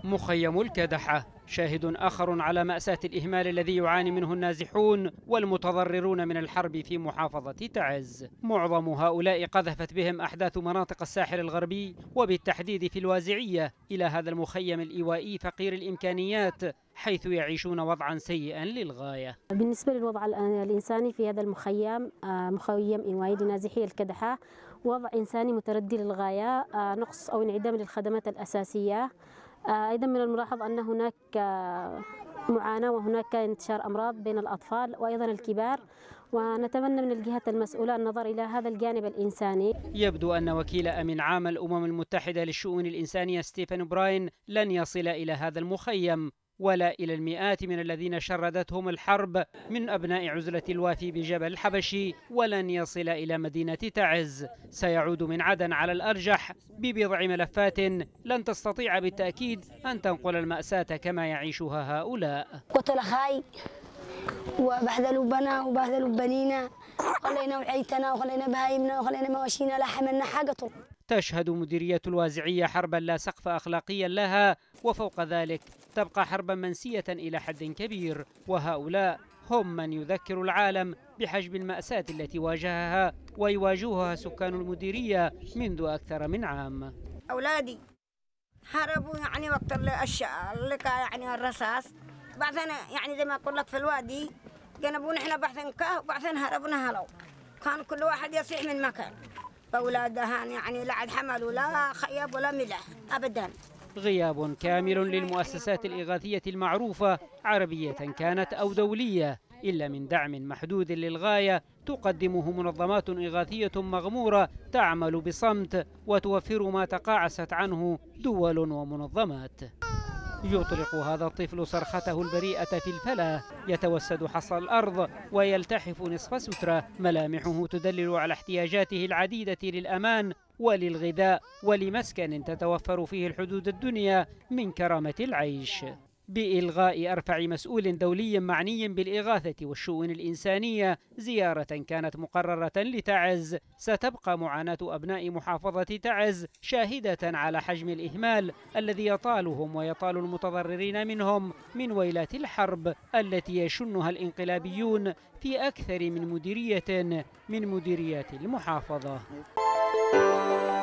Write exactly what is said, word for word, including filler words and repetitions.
مخيم الكدحة شاهد آخر على مأساة الإهمال الذي يعاني منه النازحون والمتضررون من الحرب في محافظة تعز. معظم هؤلاء قذفت بهم أحداث مناطق الساحل الغربي وبالتحديد في الوازعية إلى هذا المخيم الإيوائي فقير الإمكانيات، حيث يعيشون وضعا سيئا للغاية. بالنسبة للوضع الإنساني في هذا المخيم، مخيم إيوائي لنازحي الكدحة، وضع إنساني متردي للغاية، نقص أو انعدام للخدمات الأساسية. أيضا من الملاحظ أن هناك معاناة وهناك انتشار أمراض بين الأطفال وأيضا الكبار، ونتمنى من الجهات المسؤولة النظر إلى هذا الجانب الإنساني. يبدو أن وكيل أمين عام الأمم المتحدة للشؤون الإنسانية ستيفن براين لن يصل إلى هذا المخيم ولا إلى المئات من الذين شردتهم الحرب من أبناء عزلة الوافي بجبل الحبشي، ولن يصل إلى مدينة تعز. سيعود من عدن على الأرجح ببضع ملفات لن تستطيع بالتأكيد أن تنقل المأساة كما يعيشها هؤلاء. قتل خاي وبهذلوا بنا وبهذلوا بنينا، خلينا وعيتنا وخلينا بهايمنا وخلينا مواشينا لا حملنا حاجة. تشهد مديرية الوازعية حربا لا سقف أخلاقيا لها، وفوق ذلك تبقى حربا منسية إلى حد كبير، وهؤلاء هم من يذكر العالم بحجم المأساة التي واجهها ويواجهها سكان المديرية منذ أكثر من عام. أولادي هربوا يعني وقت اللقاء يعني الرصاص، بعدين يعني زي ما أقول لك في الوادي جنبونا إحنا بعدين كاه وبعدين هربنا هلو، كان كل واحد يصيح من مكان. أولادها يعني لا عاد حمل ولا خياب ولا ملح أبدا. غياب كامل للمؤسسات الإغاثية المعروفة عربية كانت أو دولية، إلا من دعم محدود للغاية تقدمه منظمات إغاثية مغمورة تعمل بصمت وتوفر ما تقاعست عنه دول ومنظمات. يطلق هذا الطفل صرخته البريئة في الفلاة، يتوسد حصى الأرض ويلتحف نصف سترة، ملامحه تدلل على احتياجاته العديدة للأمان وللغذاء ولمسكن تتوفر فيه الحدود الدنيا من كرامة العيش. بإلغاء أرفع مسؤول دولي معني بالإغاثة والشؤون الإنسانية زيارة كانت مقررة لتعز، ستبقى معاناة أبناء محافظة تعز شاهدة على حجم الإهمال الذي يطالهم ويطال المتضررين منهم من ويلات الحرب التي يشنها الانقلابيون في أكثر من مديرية من مديريات المحافظة.